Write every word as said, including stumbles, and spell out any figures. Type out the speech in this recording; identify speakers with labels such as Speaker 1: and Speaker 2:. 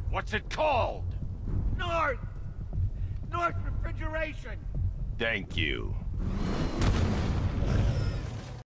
Speaker 1: What's it called?
Speaker 2: North! North Refrigeration!
Speaker 1: Thank you.